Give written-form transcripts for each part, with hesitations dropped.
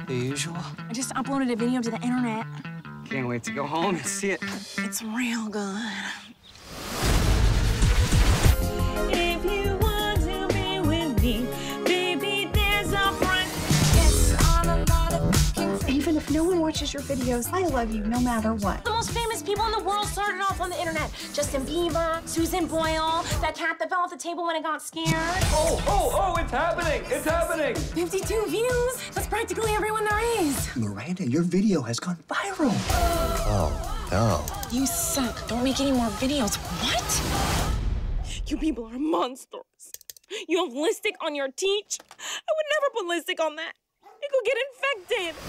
The usual? I just uploaded a video to the internet. Can't wait to go home and see it. It's real good. If you want to be with me, baby, there's a front. Yes, on a lot of Even if no one watches your videos, I love you no matter what. The most famous people in the world started off on the internet. Justin Bieber, Susan Boyle, that cat that fell off the table when it got scared. Oh, it's happening! It's happening! 52 views. That's practically everyone there is. Miranda, your video has gone viral. Oh, no. You suck. Don't make any more videos. What? You people are monsters. You have lipstick on your teeth. I would never put lipstick on that. It could get infected.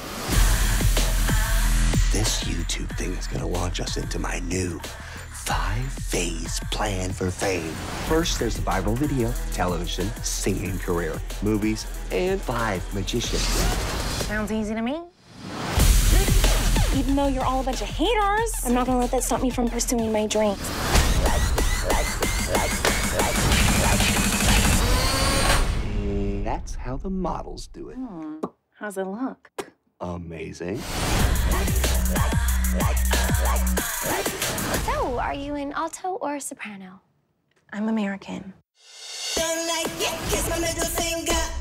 This YouTube thing is gonna launch us into my new 5-phase plan for fame. First, there's the viral video, television, singing career, movies, and 5 magicians. Sounds easy to me. Even though you're all a bunch of haters, I'm not gonna let that stop me from pursuing my dreams. That's how the models do it. How's it look? Amazing. So, are you an alto or a soprano? I'm American. Don't like it, kiss my middle finger.